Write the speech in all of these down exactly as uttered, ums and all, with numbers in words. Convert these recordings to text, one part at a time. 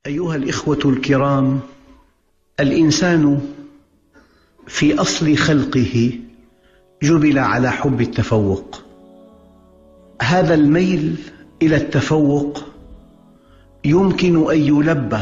أيها الإخوة الكرام، الإنسان في أصل خلقه جبل على حب التفوق. هذا الميل إلى التفوق يمكن أن يلبى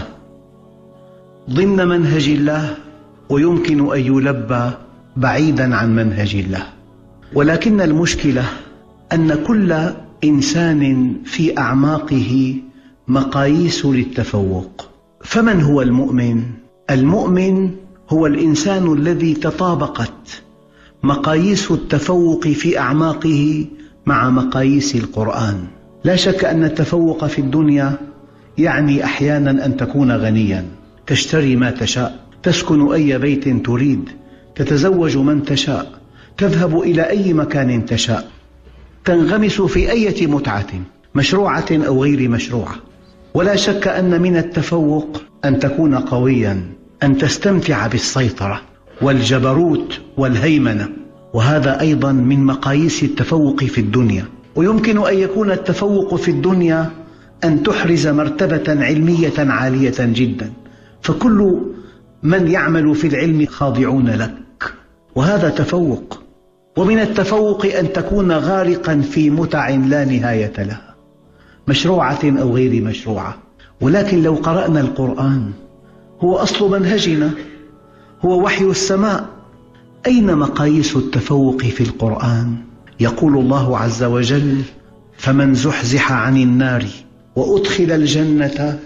ضمن منهج الله، ويمكن أن يلبى بعيدا عن منهج الله. ولكن المشكلة أن كل إنسان في أعماقه مقاييس للتفوق. فمن هو المؤمن؟ المؤمن هو الإنسان الذي تطابقت مقاييس التفوق في أعماقه مع مقاييس القرآن. لا شك أن التفوق في الدنيا يعني أحيانا أن تكون غنيا، تشتري ما تشاء، تسكن أي بيت تريد، تتزوج من تشاء، تذهب إلى أي مكان تشاء، تنغمس في أي متعة مشروعة أو غير مشروعة. ولا شك أن من التفوق أن تكون قويا، أن تستمتع بالسيطرة والجبروت والهيمنة، وهذا أيضا من مقاييس التفوق في الدنيا. ويمكن أن يكون التفوق في الدنيا أن تحرز مرتبة علمية عالية جدا، فكل من يعمل في العلم خاضعون لك، وهذا تفوق. ومن التفوق أن تكون غارقا في متع لا نهاية لها، مشروعة أو غير مشروعة. ولكن لو قرأنا القرآن، هو أصل منهجنا، هو وحي السماء. أين مقاييس التفوق في القرآن؟ يقول الله عز وجل: فمن زحزح عن النار وأدخل الجنة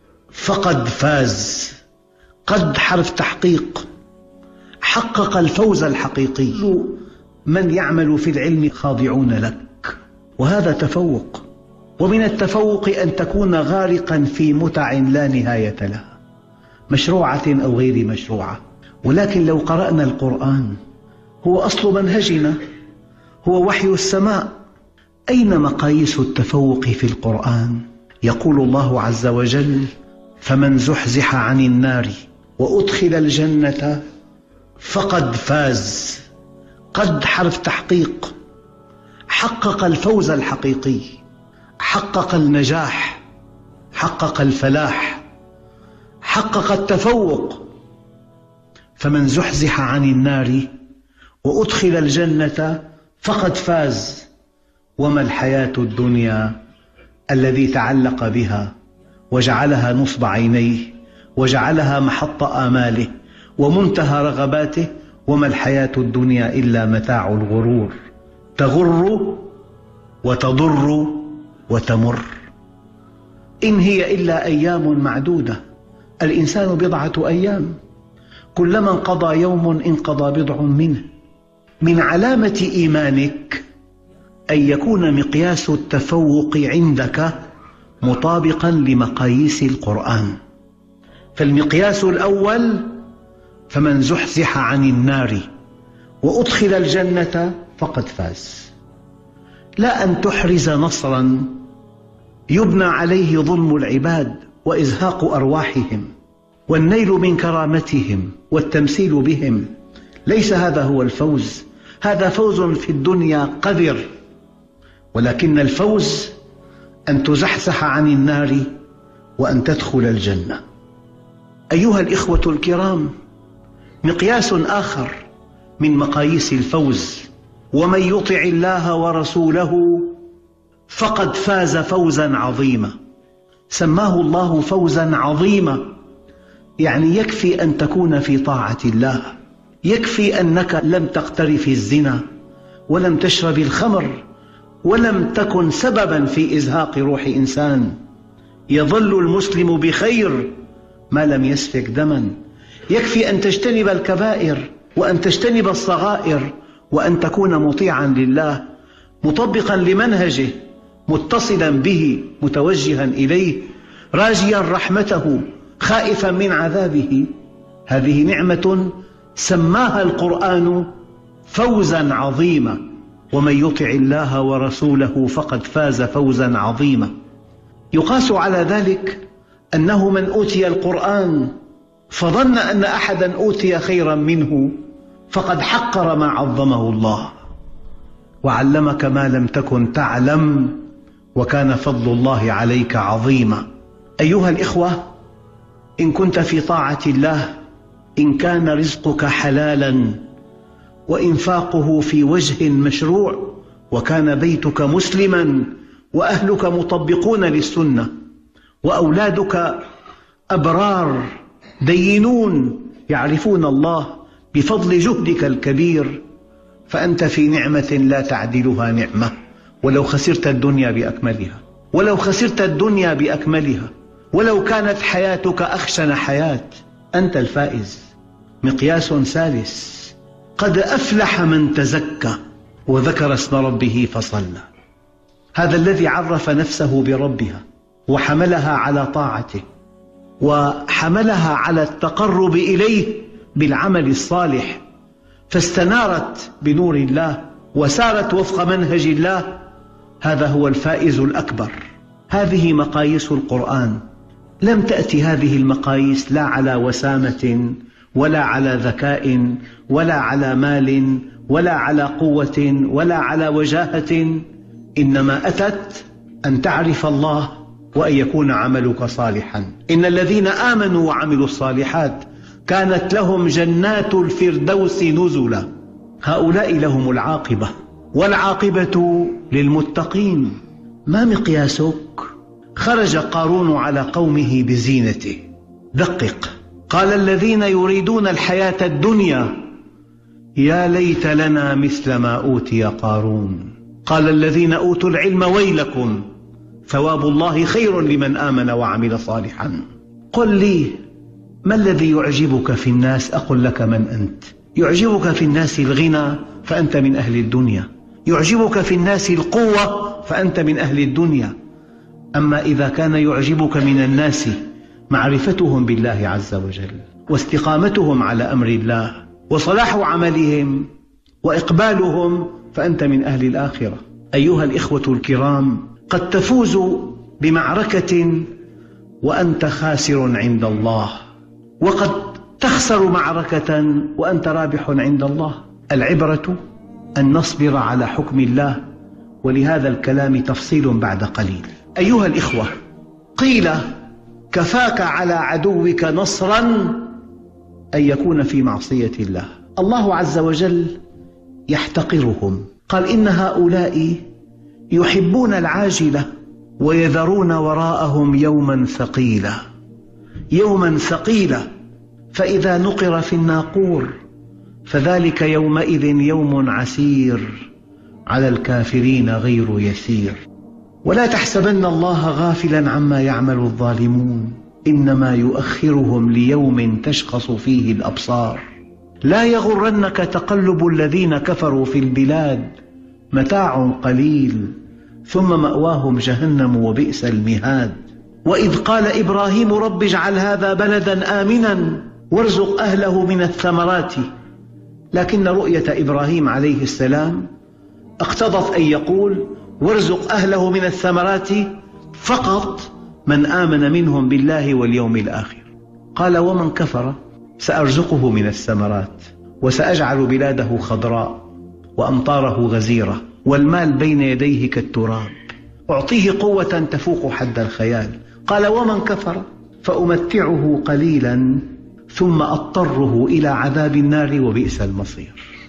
فقد فاز. قد حرف تحقيق، حقق الفوز الحقيقي. من يعمل في العلم خاضعون لك، وهذا تفوق. ومن التفوق أن تكون غارقا في متع لا نهاية لها، مشروعة أو غير مشروعة. ولكن لو قرأنا القرآن، هو أصل منهجنا، هو وحي السماء. أين مقاييس التفوق في القرآن؟ يقول الله عز وجل: فمن زحزح عن النار وأدخل الجنة فقد فاز. قد حرف تحقيق، حقق الفوز الحقيقي، حقق النجاح، حقق الفلاح، حقق التفوق. فمن زحزح عن النار وأدخل الجنة فقد فاز. وما الحياة الدنيا الذي تعلق بها وجعلها نصب عينيه وجعلها محط آماله ومنتهى رغباته، وما الحياة الدنيا إلا متاع الغرور، تغر وتضر وتمر. إن هي إلا أيام معدودة. الإنسان بضعة أيام، كلما انقضى يوم انقضى بضع منه. من علامة إيمانك أن يكون مقياس التفوق عندك مطابقا لمقاييس القرآن. فالمقياس الأول: فمن زحزح عن النار وأدخل الجنة فقد فاز. لا أن تحرز نصرا يبنى عليه ظلم العباد وإزهاق أرواحهم والنيل من كرامتهم والتمثيل بهم. ليس هذا هو الفوز. هذا فوز في الدنيا قذر، ولكن الفوز أن تزحزح عن النار وأن تدخل الجنة. أيها الإخوة الكرام، مقياس آخر من مقاييس الفوز: ومن يطع الله ورسوله فقد فاز فوزا عظيما. سماه الله فوزا عظيما، يعني يكفي أن تكون في طاعة الله، يكفي أنك لم تقترف الزنا ولم تشرب الخمر ولم تكن سببا في إزهاق روح إنسان. يظل المسلم بخير ما لم يسفك دما. يكفي أن تجتنب الكبائر وأن تجتنب الصغائر وأن تكون مطيعا لله، مطبقا لمنهجه، متصلا به، متوجها إليه، راجيا رحمته، خائفا من عذابه. هذه نعمة سماها القرآن فوزا عظيما. ومن يطع الله ورسوله فقد فاز فوزا عظيما. يقاس على ذلك أنه من أوتي القرآن فظن أن أحدا أوتي خيرا منه فقد حقر ما عظمه الله، وعلمك ما لم تكن تعلم، وكان فضل الله عليك عظيما. أيها الإخوة، إن كنت في طاعة الله، إن كان رزقك حلالا وإنفاقه في وجه مشروع، وكان بيتك مسلما وأهلك مطبقون للسنة وأولادك أبرار دينون يعرفون الله بفضل جهدك الكبير، فأنت في نعمة لا تعدلها نعمة، ولو خسرت الدنيا بأكملها، ولو خسرت الدنيا بأكملها، ولو كانت حياتك أخشن حياة، أنت الفائز. مقياس ثالث: قد أفلح من تزكى وذكر اسم ربه فصلى. هذا الذي عرف نفسه بربها وحملها على طاعته وحملها على التقرب إليه بالعمل الصالح، فاستنارت بنور الله وسارت وفق منهج الله، هذا هو الفائز الأكبر. هذه مقاييس القرآن. لم تأتي هذه المقاييس لا على وسامة ولا على ذكاء ولا على مال ولا على قوة ولا على وجاهة، إنما أتت أن تعرف الله وأن يكون عملك صالحا. إن الذين آمنوا وعملوا الصالحات كانت لهم جنات الفردوس نزلا. هؤلاء لهم العاقبة، والعاقبة للمتقين. ما مقياسك؟ خرج قارون على قومه بزينته. دقق: قال الذين يريدون الحياة الدنيا يا ليت لنا مثل ما أوتي قارون. قال الذين أوتوا العلم ويلكم ثواب الله خير لمن آمن وعمل صالحا. قل لي ما الذي يعجبك في الناس؟ أقول لك من أنت. يعجبك في الناس الغنى فأنت من أهل الدنيا، يعجبك في الناس القوة فأنت من أهل الدنيا. أما إذا كان يعجبك من الناس معرفتهم بالله عز وجل واستقامتهم على أمر الله وصلاح عملهم وإقبالهم، فأنت من أهل الآخرة. أيها الإخوة الكرام، قد تفوز بمعركة وأنت خاسر عند الله، وقد تخسر معركة وأنت رابح عند الله. العبرة أن نصبر على حكم الله، ولهذا الكلام تفصيل بعد قليل. أيها الإخوة، قيل كفاك على عدوك نصرا أن يكون في معصية الله. الله عز وجل يحتقرهم، قال إن هؤلاء يحبون العاجلة ويذرون وراءهم يوما ثقيلا. يوما ثقيلا، فإذا نقر في الناقور فذلك يومئذ يوم عسير على الكافرين غير يسير. ولا تحسبن الله غافلا عما يعمل الظالمون، إنما يؤخرهم ليوم تشخص فيه الأبصار. لا يغرنك تقلب الذين كفروا في البلاد، متاع قليل ثم مأواهم جهنم وبئس المهاد. وإذ قال إبراهيم رب اجعل هذا بلدا آمنا وارزق أهله من الثمرات، لكن رؤية إبراهيم عليه السلام اقتضت أن يقول وارزق أهله من الثمرات فقط من آمن منهم بالله واليوم الآخر. قال ومن كفر سأرزقه من الثمرات وسأجعل بلاده خضراء وأمطاره غزيرة والمال بين يديه كالتراب، أعطيه قوة تفوق حد الخيال. قال ومن كفر فأمتعه قليلا ثم أضطره إلى عذاب النار وبئس المصير.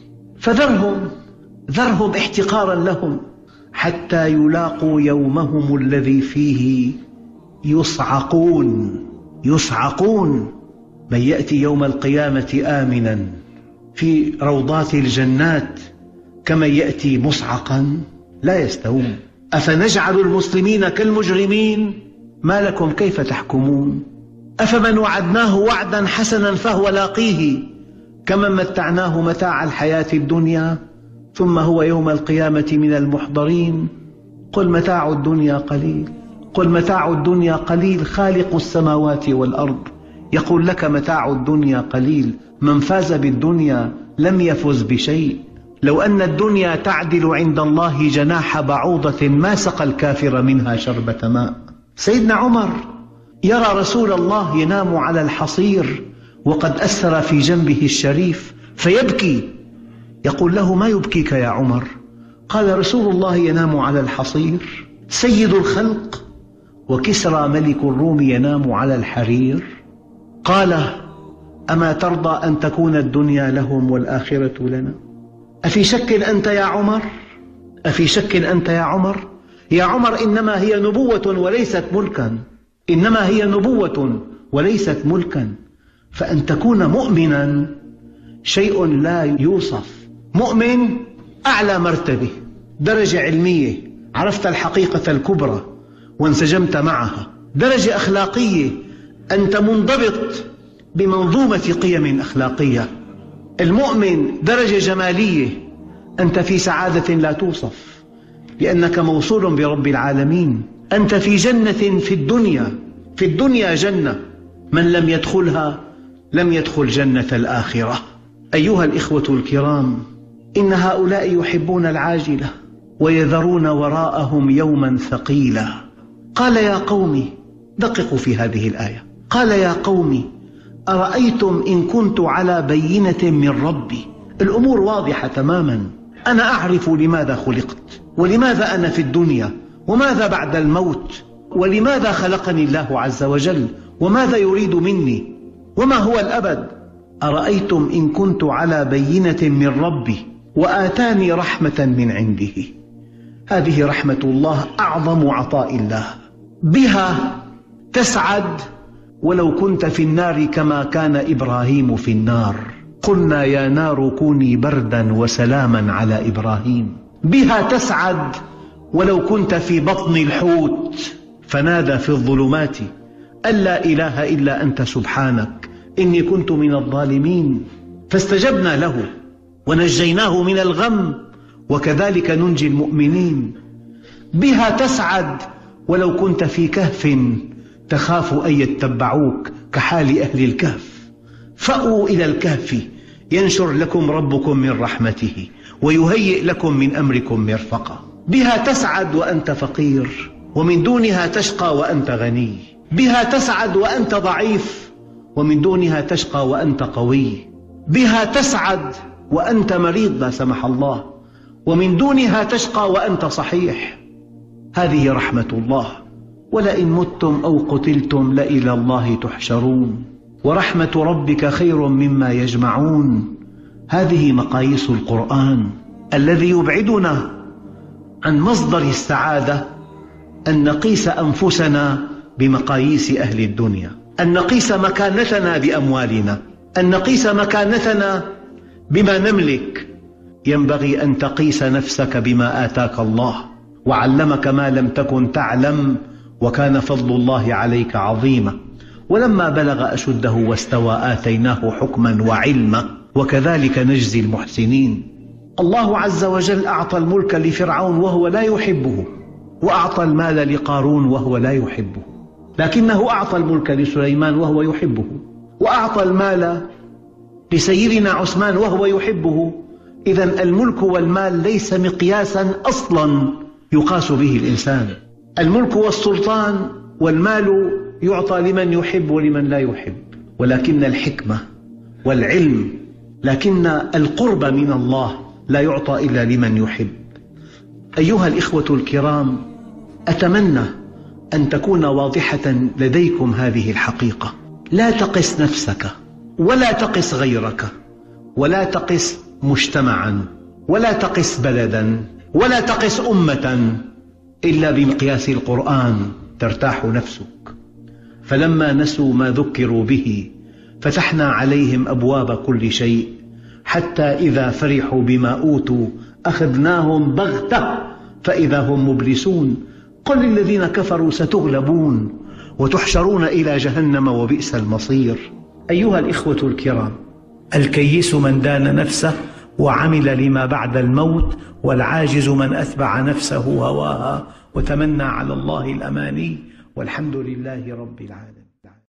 فذرهم ذرهم احتقارا لهم حتى يلاقوا يومهم الذي فيه يصعقون. يصعقون. من يأتي يوم القيامة آمنا في روضات الجنات كمن يأتي مصعقا لا يستوون. أفنجعل المسلمين كالمجرمين؟ ما لكم كيف تحكمون؟ أفمن وعدناه وعدا حسنا فهو لاقيه كمن متعناه متاع الحياة الدنيا ثم هو يوم القيامة من المحضرين. قل متاع الدنيا قليل، قل متاع الدنيا قليل. خالق السماوات والأرض يقول لك متاع الدنيا قليل. من فاز بالدنيا لم يفز بشيء. لو أن الدنيا تعدل عند الله جناح بعوضة ما سقى الكافر منها شربة ماء. سيدنا عمر يرى رسول الله ينام على الحصير وقد أثر في جنبه الشريف فيبكي، يقول له ما يبكيك يا عمر؟ قال رسول الله ينام على الحصير، سيد الخلق وكسرى ملك الروم ينام على الحرير. قال: أما ترضى أن تكون الدنيا لهم والآخرة لنا؟ أفي شك أنت يا عمر؟ أفي شك أنت يا عمر؟ يا عمر، إنما هي نبوة وليست ملكا، إنما هي نبوة وليست ملكا. فأن تكون مؤمنا شيء لا يوصف. مؤمن أعلى مرتبة، درجة علمية، عرفت الحقيقة الكبرى وانسجمت معها. درجة أخلاقية، أنت منضبط بمنظومة قيم أخلاقية. المؤمن درجة جمالية، أنت في سعادة لا توصف لأنك موصول برب العالمين. أنت في جنة في الدنيا، في الدنيا جنة، من لم يدخلها لم يدخل جنة الآخرة. أيها الإخوة الكرام، إن هؤلاء يحبون العاجلة ويذرون وراءهم يوما ثقيلا. قال: يا قوم، دققوا في هذه الآية، قال: يا قوم أرأيتم إن كنت على بينة من ربي. الأمور واضحة تماما، أنا أعرف لماذا خلقت، ولماذا أنا في الدنيا، وماذا بعد الموت، ولماذا خلقني الله عز وجل، وماذا يريد مني، وما هو الأبد. أرأيتم إن كنت على بينة من ربي وآتاني رحمة من عنده. هذه رحمة الله، أعظم عطاء الله، بها تسعد ولو كنت في النار كما كان إبراهيم في النار. قلنا يا نار كوني بردا وسلاما على إبراهيم. بها تسعد ولو كنت في بطن الحوت فنادى في الظلمات أن لا إله إلا أنت سبحانك إني كنت من الظالمين، فاستجبنا له ونجيناه من الغم، وكذلك ننجي المؤمنين. بها تسعد ولو كنت في كهف تخاف أن يتبعوك كحال أهل الكهف، فأووا إلى الكهف ينشر لكم ربكم من رحمته ويهيئ لكم من أمركم مرفقا. بها تسعد وأنت فقير، ومن دونها تشقى وأنت غني. بها تسعد وأنت ضعيف، ومن دونها تشقى وأنت قوي. بها تسعد وأنت مريض لا سمح الله، ومن دونها تشقى وأنت صحيح. هذه رحمة الله. ولئن متم أو قتلتم لإلى الله تحشرون، ورحمة ربك خير مما يجمعون. هذه مقاييس القرآن الذي يبعدنا عن مصدر السعادة، أن نقيس أنفسنا بمقاييس أهل الدنيا، أن نقيس مكانتنا بأموالنا، أن نقيس مكانتنا بما نملك. ينبغي أن تقيس نفسك بما آتاك الله، وعلمك ما لم تكن تعلم، وكان فضل الله عليك عظيما. ولما بلغ أشده واستوى آتيناه حكما وعلما، وكذلك نجزي المحسنين. الله عز وجل أعطى الملك لفرعون وهو لا يحبه، وأعطى المال لقارون وهو لا يحبه، لكنه أعطى الملك لسليمان وهو يحبه، وأعطى المال لسيدنا عثمان وهو يحبه. إذن الملك والمال ليس مقياسا أصلا يقاس به الإنسان. الملك والسلطان والمال يعطى لمن يحب ولمن لا يحب، ولكن الحكمة والعلم، لكن القرب من الله لا يعطى إلا لمن يحب. أيها الإخوة الكرام، أتمنى أن تكون واضحة لديكم هذه الحقيقة. لا تقس نفسك، ولا تقس غيرك، ولا تقس مجتمعا، ولا تقس بلدا، ولا تقس أمة، إلا بمقياس القرآن ترتاح نفسك. فلما نسوا ما ذكروا به فتحنا عليهم أبواب كل شيء، حتى إذا فرحوا بما أوتوا أخذناهم بغتة فإذا هم مبلسون. قل للذين كفروا ستغلبون وتحشرون إلى جهنم وبئس المصير. أيها الإخوة الكرام، الكيس من دان نفسه وعمل لما بعد الموت، والعاجز من أتبع نفسه هواها وتمنى على الله الأماني، والحمد لله رب العالمين.